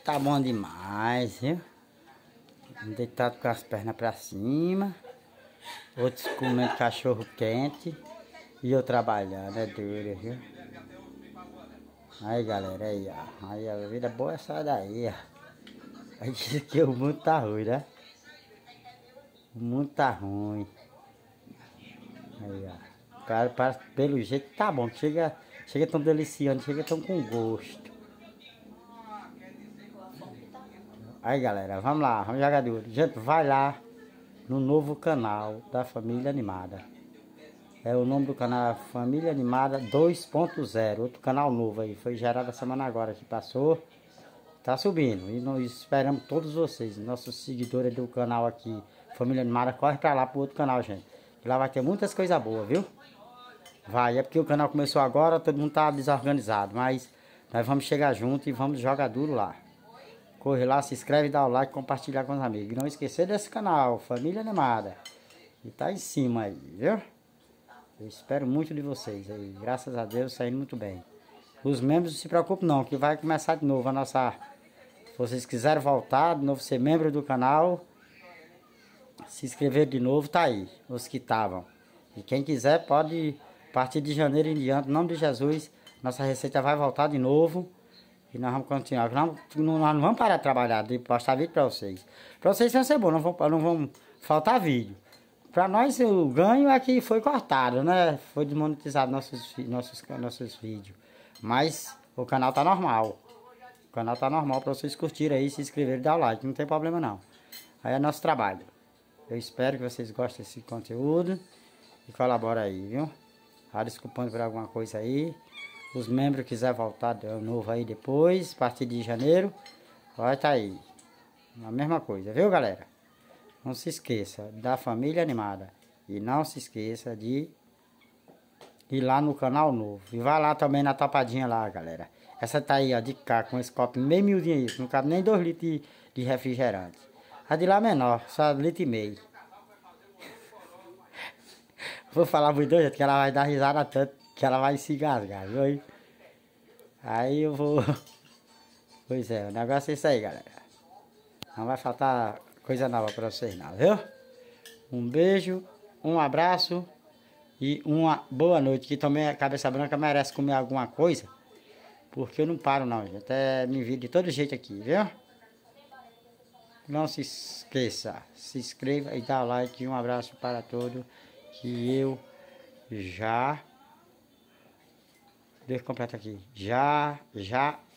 tá bom demais, viu? Um deitado com as pernas pra cima. Outros comendo cachorro quente. E eu trabalhando, é duro, viu? Aí, galera, aí, ó. Aí, a vida boa é essa daí, ó. Aí diz que o mundo tá ruim, né? O mundo tá ruim. Aí, ó. Cara, pelo jeito tá bom. Chega tão deliciando, chega tão com gosto. Aí, galera, vamos lá, vamos jogar duro. Gente, vai lá no novo canal da Família Animada. É o nome do canal Família Animada 2.0. Outro canal novo aí. Foi gerado a semana agora que passou. Tá subindo. E nós esperamos todos vocês, nossos seguidores do canal aqui, Família Animada. Corre pra lá pro outro canal, gente. Que lá vai ter muitas coisas boas, viu? Vai, é porque o canal começou agora, todo mundo tá desorganizado. Mas nós vamos chegar junto e vamos jogar duro lá. Corre lá, se inscreve, dá o like, compartilhar com os amigos. E não esquecer desse canal, Família Animada. E tá em cima aí, viu? Eu espero muito de vocês aí. Graças a Deus, saindo muito bem. Os membros não se preocupem não, que vai começar de novo a nossa... Se vocês quiserem voltar, de novo ser membro do canal, se inscrever de novo, tá aí. Os que estavam. E quem quiser pode, a partir de janeiro em diante, em nome de Jesus, nossa receita vai voltar de novo. E nós vamos continuar. Nós não vamos parar de trabalhar, de postar vídeo para vocês. Para vocês vai ser bom, não vão faltar vídeo. Para nós o ganho é que foi cortado, né? Foi desmonetizado nossos vídeos. Mas o canal tá normal. O canal tá normal para vocês curtirem aí, se inscreverem e dar o like. Não tem problema não. Aí é nosso trabalho. Eu espero que vocês gostem desse conteúdo. E colaborem aí, viu? Desculpando por alguma coisa aí. Os membros quiserem voltar de novo aí depois, a partir de janeiro, vai estar aí. A mesma coisa, viu, galera? Não se esqueça da Família Animada. E não se esqueça de ir lá no canal novo. E vai lá também na topadinha lá, galera. Essa tá aí, ó, de cá, com esse copo meio miudinho aí. Não cabe nem 2 litros de refrigerante. A de lá menor, só 1,5 litros. Vou falar muito gente, que ela vai dar risada tanto que ela vai se engasgar, viu? Aí eu vou... Pois é, o negócio é isso aí, galera. Não vai faltar coisa nova pra vocês não, viu? Um beijo, um abraço e uma boa noite. Que também a cabeça branca merece comer alguma coisa. Porque eu não paro não, gente. Até me vir de todo jeito aqui, viu? Não se esqueça, se inscreva e dá like. Um abraço para todos. Que eu já... Deixa eu completar aqui. Já